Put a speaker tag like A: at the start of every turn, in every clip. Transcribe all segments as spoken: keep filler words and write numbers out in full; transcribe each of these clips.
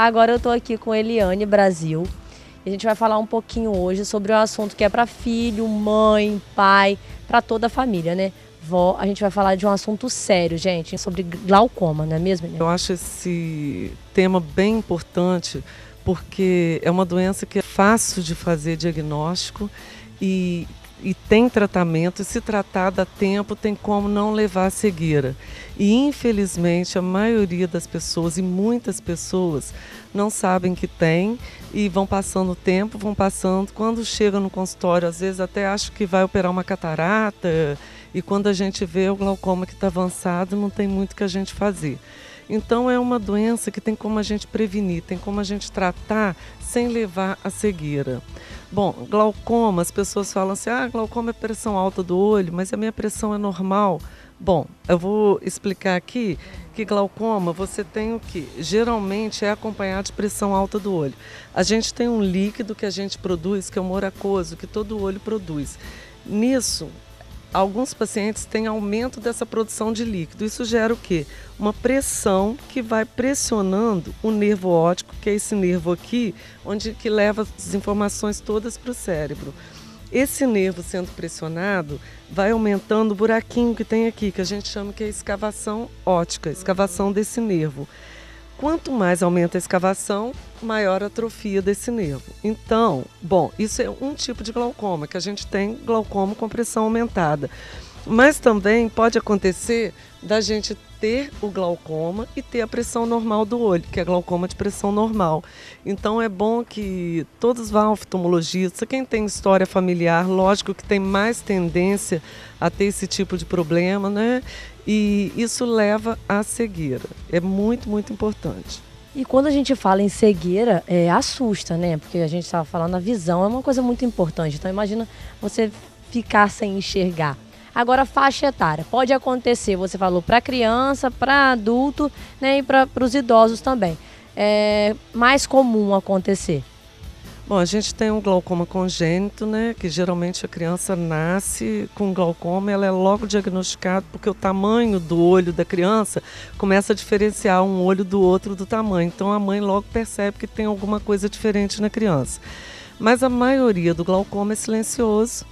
A: Agora eu tô aqui com Eliane Brasil e a gente vai falar um pouquinho hoje sobre um assunto que é para filho, mãe, pai, para toda a família, né? Vó, a gente vai falar de um assunto sério, gente, sobre glaucoma, não é mesmo, Eliane?
B: Eu acho esse tema bem importante porque é uma doença que é fácil de fazer diagnóstico e, e tem tratamento, e se tratada a tempo tem como não levar a cegueira. E infelizmente a maioria das pessoas, e muitas pessoas, não sabem que tem e vão passando o tempo, vão passando, quando chega no consultório, às vezes até acham que vai operar uma catarata, e quando a gente vê o glaucoma que está avançado, não tem muito que a gente fazer. Então é uma doença que tem como a gente prevenir, tem como a gente tratar sem levar a cegueira. Bom, glaucoma, as pessoas falam assim, ah, glaucoma é pressão alta do olho, mas a minha pressão é normal. Bom, eu vou explicar aqui que glaucoma você tem o que? Geralmente é acompanhado de pressão alta do olho. A gente tem um líquido que a gente produz, que é o moracoso, que todo olho produz. Nisso, alguns pacientes têm aumento dessa produção de líquido. Isso gera o quê? Uma pressão que vai pressionando o nervo óptico, que é esse nervo aqui, onde que leva as informações todas para o cérebro. Esse nervo sendo pressionado vai aumentando o buraquinho que tem aqui, que a gente chama que é escavação óptica, escavação desse nervo. Quanto mais aumenta a escavação, maior a atrofia desse nervo. Então, bom, isso é um tipo de glaucoma, que a gente tem glaucoma com pressão aumentada. Mas também pode acontecer da gente ter o glaucoma e ter a pressão normal do olho, que é glaucoma de pressão normal. Então é bom que todos vá ao oftalmologista. Quem tem história familiar, lógico que tem mais tendência a ter esse tipo de problema, né? E isso leva à cegueira. É muito, muito importante.
A: E quando a gente fala em cegueira, é, assusta, né? Porque a gente estava falando, a visão é uma coisa muito importante. Então imagina você ficar sem enxergar. Agora, faixa etária, pode acontecer, você falou, para criança, para adulto, né, e para os idosos também. É mais comum acontecer.
B: Bom, a gente tem um glaucoma congênito, né, que geralmente a criança nasce com glaucoma, ela é logo diagnosticada porque o tamanho do olho da criança começa a diferenciar um olho do outro do tamanho. Então a mãe logo percebe que tem alguma coisa diferente na criança. Mas a maioria do glaucoma é silencioso,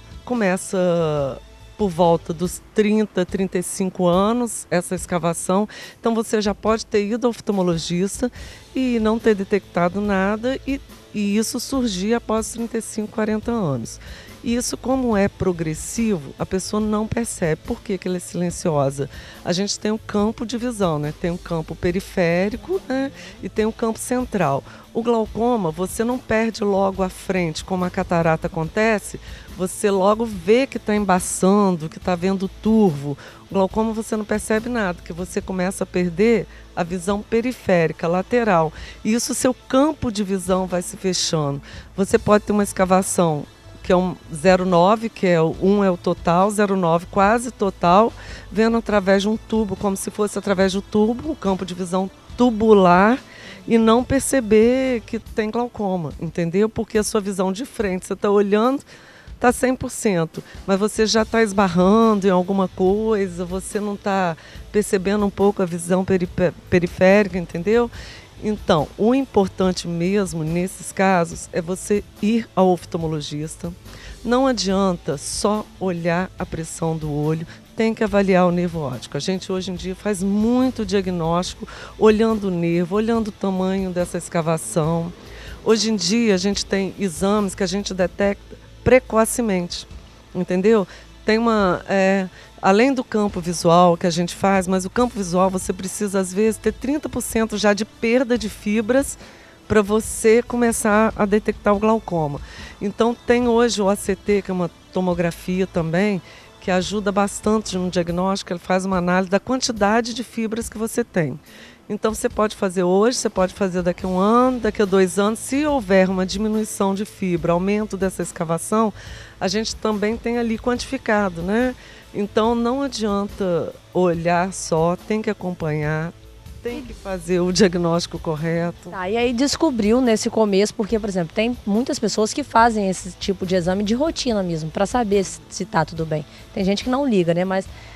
B: começa por volta dos trinta, trinta e cinco anos, essa escavação. Então você já pode ter ido ao oftalmologista e não ter detectado nada e, e isso surgir após trinta e cinco, quarenta anos. E isso, como é progressivo, a pessoa não percebe. Por que que ela é silenciosa? A gente tem um campo de visão, né? Tem um campo periférico, né? E tem um campo central. O glaucoma, você não perde logo à frente, como a catarata acontece, você logo vê que está embaçando, que está vendo turvo. O glaucoma você não percebe nada, que você começa a perder a visão periférica, lateral. E isso, seu campo de visão vai se fechando. Você pode ter uma escavação que é um zero vírgula nove, que é o um é o total, zero vírgula nove quase total, vendo através de um tubo, como se fosse através do tubo, o campo de visão tubular, e não perceber que tem glaucoma, entendeu? Porque a sua visão de frente, você está olhando, está cem por cento, mas você já está esbarrando em alguma coisa, você não está percebendo um pouco a visão periférica, entendeu? Então, o importante mesmo nesses casos é você ir ao oftalmologista. Não adianta só olhar a pressão do olho, tem que avaliar o nervo óptico. A gente hoje em dia faz muito diagnóstico olhando o nervo, olhando o tamanho dessa escavação. Hoje em dia a gente tem exames que a gente detecta precocemente, entendeu? Tem uma... É, além do campo visual que a gente faz, mas o campo visual você precisa às vezes ter trinta por cento já de perda de fibras para você começar a detectar o glaucoma. Então tem hoje o A C T, que é uma tomografia também, que ajuda bastante no diagnóstico, ele faz uma análise da quantidade de fibras que você tem. Então você pode fazer hoje, você pode fazer daqui a um ano, daqui a dois anos. Se houver uma diminuição de fibra, aumento dessa escavação, a gente também tem ali quantificado, né? Então não adianta olhar só, tem que acompanhar, tem que fazer o diagnóstico correto.
A: Tá, e aí descobriu nesse começo, porque, por exemplo, tem muitas pessoas que fazem esse tipo de exame de rotina mesmo, para saber se, se tá tudo bem. Tem gente que não liga, né? Mas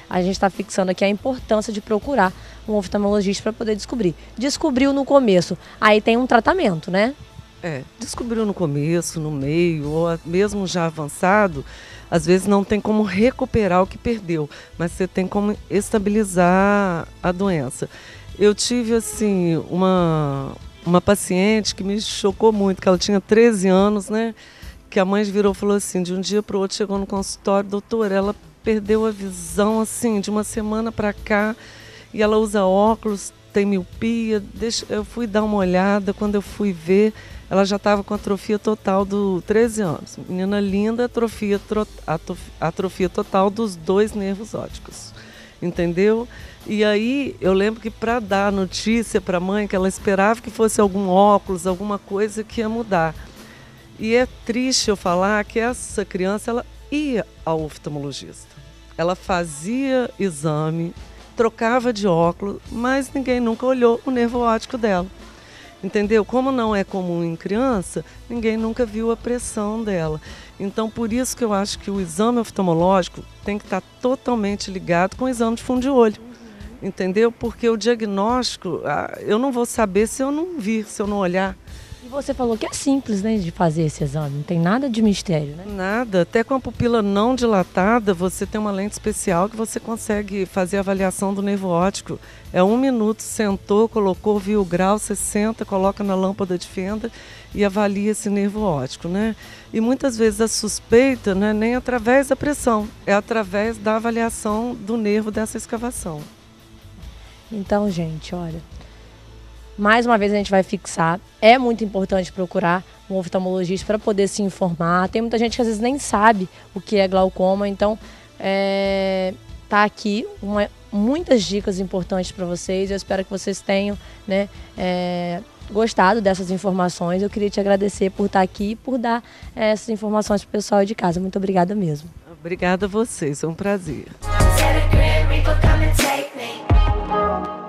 A: a gente está fixando aqui a importância de procurar um oftalmologista para poder descobrir. Descobriu no começo, aí tem um tratamento, né?
B: É, descobriu no começo, no meio, ou mesmo já avançado, às vezes não tem como recuperar o que perdeu, mas você tem como estabilizar a doença. Eu tive, assim, uma, uma paciente que me chocou muito, que ela tinha treze anos, né? Que a mãe virou e falou assim, de um dia para o outro, chegou no consultório, doutora, ela perdeu a visão, assim, de uma semana para cá, e ela usa óculos, tem miopia. Deixa, eu fui dar uma olhada, quando eu fui ver, ela já estava com atrofia total dos treze anos. Menina linda, atrofia, atrofia total dos dois nervos ópticos. Entendeu? E aí eu lembro que para dar notícia para a mãe, que ela esperava que fosse algum óculos, alguma coisa que ia mudar. E é triste eu falar que essa criança, ela ia ao oftalmologista. Ela fazia exame, trocava de óculos, mas ninguém nunca olhou o nervo óptico dela. Entendeu? Como não é comum em criança, ninguém nunca viu a pressão dela. Então, por isso que eu acho que o exame oftalmológico tem que estar totalmente ligado com o exame de fundo de olho. Entendeu? Porque o diagnóstico, eu não vou saber se eu não vir, se eu não olhar.
A: E você falou que é simples, né, de fazer esse exame, não tem nada de mistério, né?
B: Nada, até com a pupila não dilatada, você tem uma lente especial que você consegue fazer a avaliação do nervo óptico. É um minuto, sentou, colocou, viu o grau, você senta, coloca na lâmpada de fenda e avalia esse nervo óptico, né? E muitas vezes a suspeita não é nem através da pressão, é através da avaliação do nervo dessa escavação.
A: Então, gente, olha, mais uma vez a gente vai fixar, é muito importante procurar um oftalmologista para poder se informar. Tem muita gente que às vezes nem sabe o que é glaucoma, então é, tá aqui uma, muitas dicas importantes para vocês. Eu espero que vocês tenham, né, é, gostado dessas informações. Eu queria te agradecer por estar aqui e por dar é, essas informações para o pessoal de casa. Muito obrigada mesmo.
B: Obrigada a vocês, é um prazer.